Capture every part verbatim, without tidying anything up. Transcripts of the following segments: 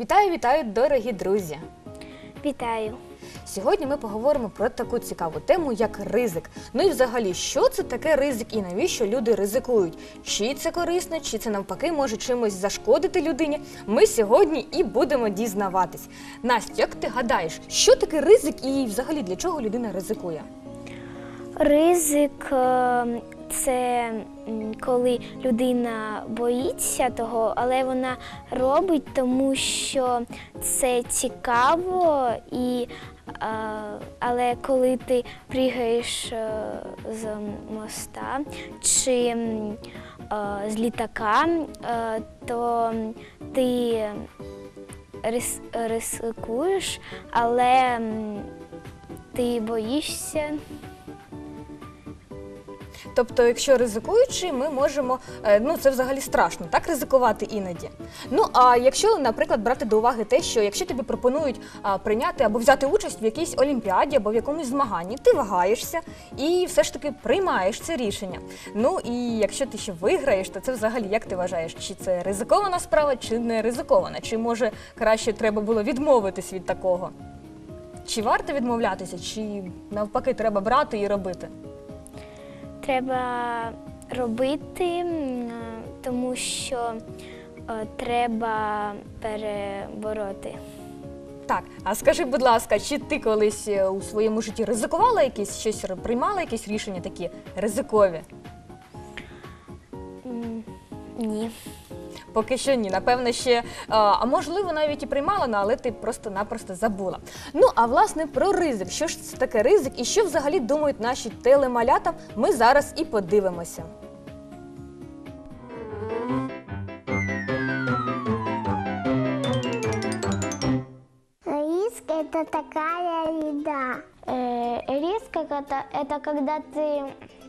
Вітаю, вітаю, дорогі друзі! Вітаю! Сьогодні ми поговоримо про таку цікаву тему, як ризик. Ну і взагалі, що це таке ризик і навіщо люди ризикують? Чи це корисно, чи це навпаки може чимось зашкодити людині? Ми сьогодні і будемо дізнаватись. Настя, як ти гадаєш, що таке ризик і взагалі для чого людина ризикує? Ризик – це коли людина боїться того, але вона робить, тому що це цікаво, і, але коли ти пригаєш з моста чи з літака, то ти ризикуєш, але ти боїшся. Тобто, якщо ризикуючи, ми можемо, ну це взагалі страшно, так ризикувати іноді. Ну, а якщо, наприклад, брати до уваги те, що якщо тобі пропонують а, прийняти або взяти участь в якійсь олімпіаді або в якомусь змаганні, ти вагаєшся і все ж таки приймаєш це рішення. Ну, і якщо ти ще виграєш, то це взагалі, як ти вважаєш, чи це ризикована справа, чи не ризикована? Чи, може, краще треба було відмовитись від такого? Чи варто відмовлятися, чи навпаки треба брати і робити? Треба робити, тому що треба перебороти. Так, а скажи, будь ласка, чи ти колись у своєму житті ризикувала якісь, щось, приймала якісь рішення такі ризикові? Ні. Поки що ні, напевно ще, а можливо навіть і приймала, але ти просто-напросто забула. Ну, а власне про ризик. Що ж це таке ризик і що взагалі думають наші телемалята, ми зараз і подивимося. Риск – это такая еда. Риск – это, это когда ты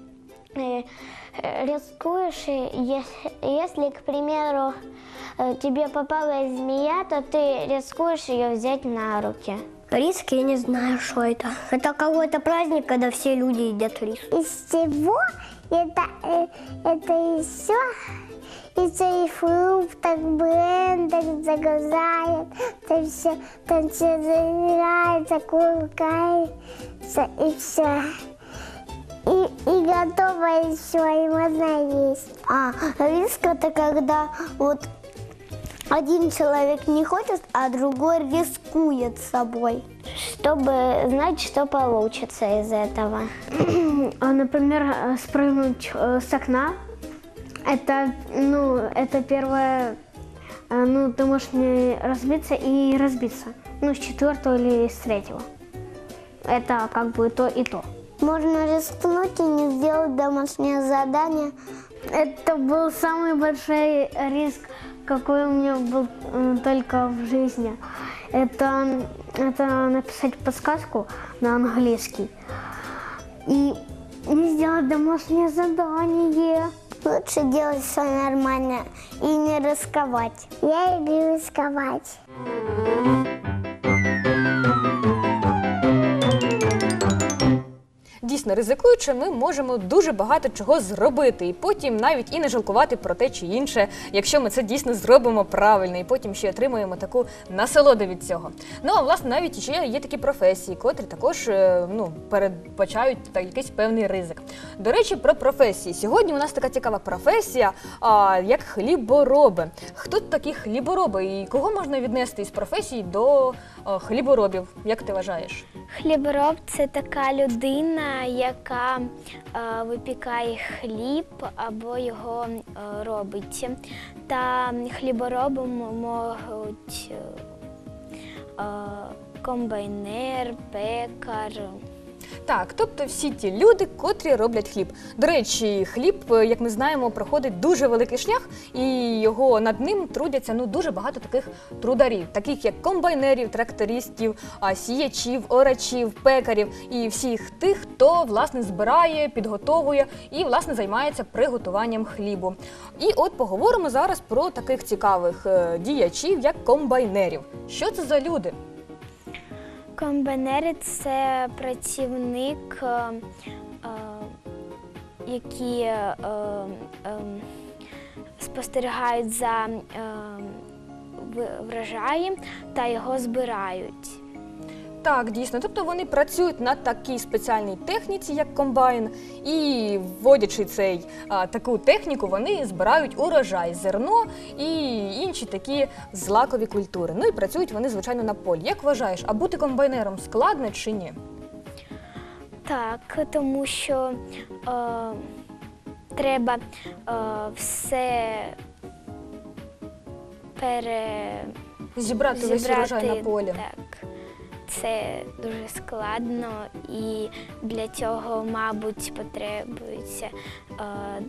рискуешь, если, к примеру, тебе попалась змея, то ты рискуешь ее взять на руки. Риск, я не знаю, что это. Это какой-то праздник, когда все люди едят рис. Из чего? Это, это еще из фруктов, брендов, загружают, там все, там все загорается, куркается и все. И, и готово и все, и можно есть. А риск это когда вот один человек не хочет, а другой рискует собой, чтобы знать, что получится из этого. Например, спрыгнуть с окна. Это, ну, это первое, ну, ты можешь не разбиться и разбиться. Ну, с четвертого или с третьего. Это как бы то и то. Можно рискнуть и не сделать домашнее задание. Это был самый большой риск, какой у меня был э, только в жизни. Это, это написать подсказку на английский и не сделать домашнее задание. Лучше делать все нормально и не рисковать. Я люблю рисковать. Дійсно, ризикуючи, ми можемо дуже багато чого зробити, і потім навіть і не жалкувати про те чи інше, якщо ми це дійсно зробимо правильно, і потім ще отримуємо таку насолоду від цього. Ну, а власне, навіть ще є такі професії, котрі також, ну, передбачають так, якийсь певний ризик. До речі, про професії. Сьогодні у нас така цікава професія, а, як хлібороби. Хто такі хлібороби і кого можна віднести із професій до а, хліборобів? Як ти вважаєш? Хлібороб – це така людина, яка е, випікає хліб або його е, робить. Та хліборобом можуть е, комбайнер, пекар. Так, тобто всі ті люди, котрі роблять хліб. До речі, хліб, як ми знаємо, проходить дуже великий шлях, і його над ним трудяться ну, дуже багато таких трударів, таких як комбайнерів, трактористів, сіячів, орачів, пекарів і всіх тих, хто, власне, збирає, підготовує і, власне, займається приготуванням хлібу. І от поговоримо зараз про таких цікавих діячів, як комбайнерів. Що це за люди? Комбайнери – це працівник, які спостерігають за в- врожаї та його збирають. Так, дійсно. Тобто вони працюють на такій спеціальній техніці, як комбайн, і вводячи цей, а, таку техніку, вони збирають урожай, зерно і інші такі злакові культури. Ну і працюють вони, звичайно, на полі. Як вважаєш, а бути комбайнером складно чи ні? Так, тому що е, треба е, все пере... Зібрати весь урожай на зібрати, полі. Так, це дуже складно і для цього, мабуть, потребується е,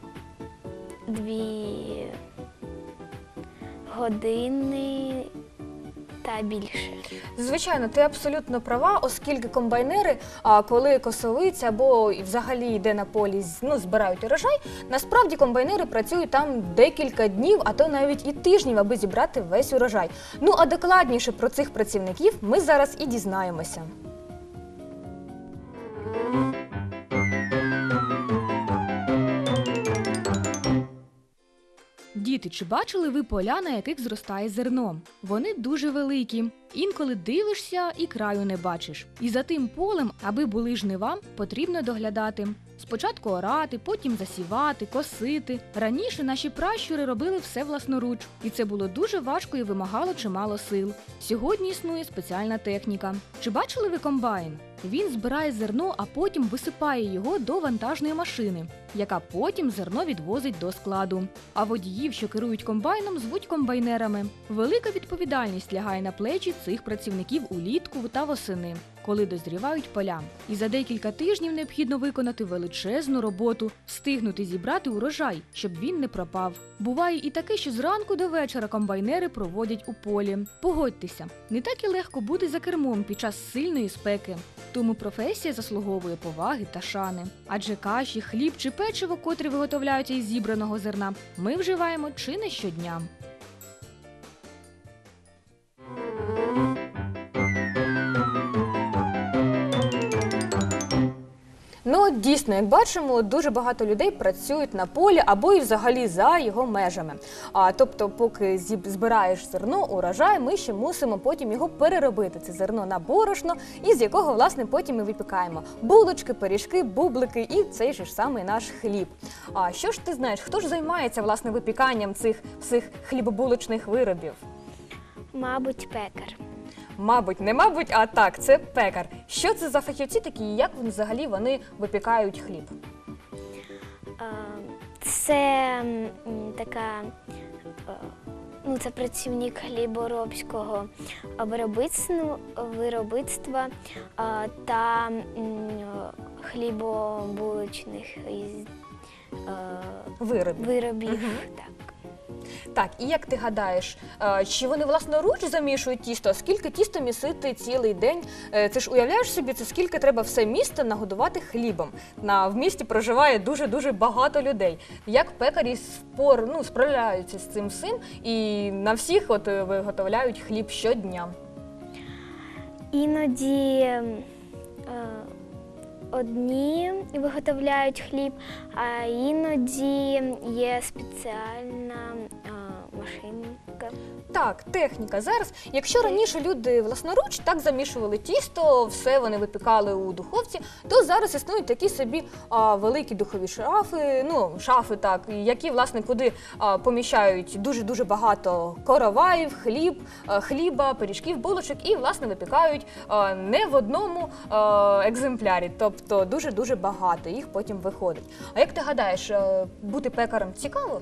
дві години та більше. Звичайно, ти абсолютно права, оскільки комбайнери, а, коли косовиця або і взагалі йде на полі, з- ну, збирають урожай, насправді комбайнери працюють там декілька днів, а то навіть і тижнів, аби зібрати весь урожай. Ну, а докладніше про цих працівників ми зараз і дізнаємося. Діти, чи бачили ви поля, на яких зростає зерно? Вони дуже великі. Інколи дивишся і краю не бачиш. І за тим полем, аби були жнива, потрібно доглядати. Спочатку орати, потім засівати, косити. Раніше наші пращури робили все власноруч, і це було дуже важко і вимагало чимало сил. Сьогодні існує спеціальна техніка. Чи бачили ви комбайн? Він збирає зерно, а потім висипає його до вантажної машини, яка потім зерно відвозить до складу. А водіїв, що керують комбайном, звуть комбайнерами. Велика відповідальність лягає на плечі цих працівників улітку та восени, коли дозрівають поля. І за декілька тижнів необхідно виконати величезну роботу, встигнути зібрати урожай, щоб він не пропав. Буває і таке, що зранку до вечора комбайнери проводять у полі. Погодьтеся, не так і легко бути за кермом під час сильної спеки. Тому професія заслуговує поваги та шани. Адже каші, хліб чи печиво, котрі виготовляються із зібраного зерна, ми вживаємо чи не щодня. Ну, от дійсно, як бачимо, дуже багато людей працюють на полі або і взагалі за його межами. А, тобто, поки зіб- збираєш зерно, урожай, ми ще мусимо потім його переробити, це зерно на борошно, із якого, власне, потім ми випікаємо булочки, пиріжки, бублики і цей же ж самий наш хліб. А що ж ти знаєш, хто ж займається, власне, випіканням цих всіх хлібобулочних виробів? Мабуть, пекар. Мабуть, не мабуть, а так, це пекар. Що це за фахівці такі і як вони взагалі вони випікають хліб? Е, Це м, така, е, ну, це працівник хліборобського виробництва, виробництва е, та м, хлібобулочних із, е, Виробів. виробів. Так. Так, і як ти гадаєш, е, чи вони власноруч замішують тісто? Скільки тісто місити цілий день? Е, Це ж уявляєш собі, це скільки треба все місто нагодувати хлібом? На, в місті проживає дуже-дуже багато людей. Як пекарі спор, ну, справляються з цим всім і на всіх от е, виготовляють хліб щодня? Іноді е, одні виготовляють хліб, а іноді є спеціальна е, машинка. Так, техніка. Зараз, якщо раніше люди власноруч так замішували тісто, все вони випікали у духовці, то зараз існують такі собі а, великі духові шафи, ну, шафи, так, які, власне, куди а, поміщають дуже-дуже багато короваїв, хліб, а, хліба, пиріжків, булочок і, власне, випікають а, не в одному а, екземплярі, тобто дуже-дуже багато їх потім виходить. А як ти гадаєш, а, бути пекарем цікаво?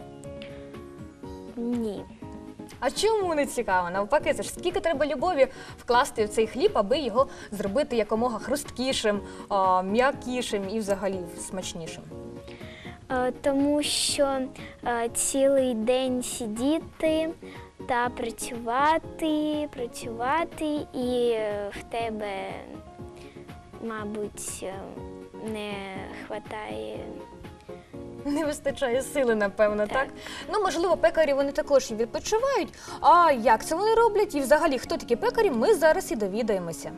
Ні. А чому не цікаво? Навпаки, це ж скільки треба любові вкласти в цей хліб, аби його зробити якомога хрусткішим, а, м'якішим і взагалі смачнішим. Е, Тому що е, цілий день сидіти та працювати, працювати, і е, в тебе, мабуть, е, не вистачає. Не вистачає сили, напевно, так? Так. Ну, можливо, пекарі вони також і відпочивають. А як це вони роблять? І взагалі, хто такі пекарі, ми зараз і довідаємося.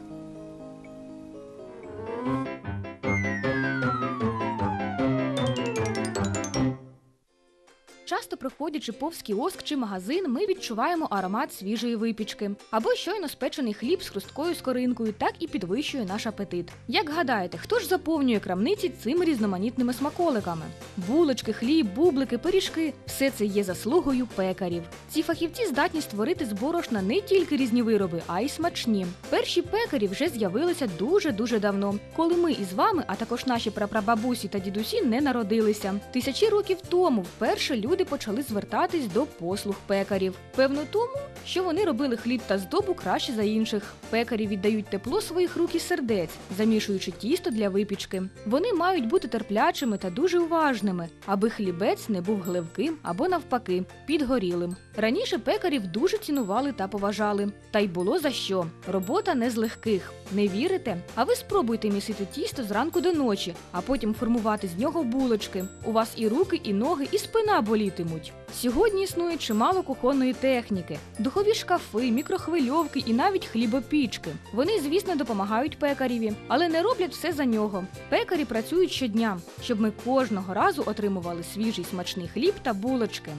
Часто Часто проходячи повз кіоск чи магазин, ми відчуваємо аромат свіжої випічки. Або щойно спечений хліб з хрусткою скоринкою так і підвищує наш апетит. Як гадаєте, хто ж заповнює крамниці цими різноманітними смаколиками? Булочки, хліб, бублики, пиріжки – все це є заслугою пекарів. Ці фахівці здатні створити з борошна не тільки різні вироби, а й смачні. Перші пекарі вже з'явилися дуже-дуже давно, коли ми із вами, а також наші прапрабабусі та дідусі не народилися. Тисячі років тому вперше люди почали звертатись до послуг пекарів. Певно тому, що вони робили хліб та здобу краще за інших. Пекарі віддають тепло своїх рук і сердець, замішуючи тісто для випічки. Вони мають бути терплячими та дуже уважними, аби хлібець не був гливким або навпаки, підгорілим. Раніше пекарів дуже цінували та поважали. Та й було за що. Робота не з легких. Не вірите? А ви спробуйте місити тісто зранку до ночі, а потім формувати з нього булочки. У вас і руки, і ноги, і спина болітимуть. Сьогодні існує чимало кухонної техніки. Духові шкафи, мікрохвильовки і навіть хлібопічки. Вони, звісно, допомагають пекареві, але не роблять все за нього. Пекарі працюють щодня, щоб ми кожного разу отримували свіжий смачний хліб та булочки.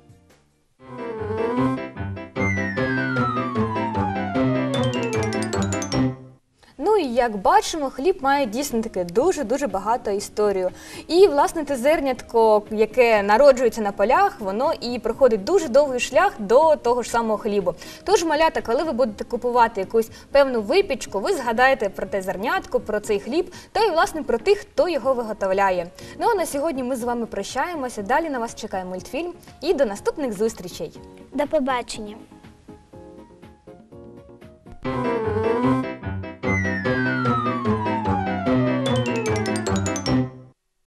Ну і як бачимо, хліб має дійсно таки дуже-дуже багато історію. І, власне, те зернятко, яке народжується на полях, воно і проходить дуже довгий шлях до того ж самого хлібу. Тож, малята, коли ви будете купувати якусь певну випічку, ви згадаєте про те зернятко, про цей хліб, та й, власне, про тих, хто його виготовляє. Ну а на сьогодні ми з вами прощаємося. Далі на вас чекає мультфільм. І до наступних зустрічей! До побачення!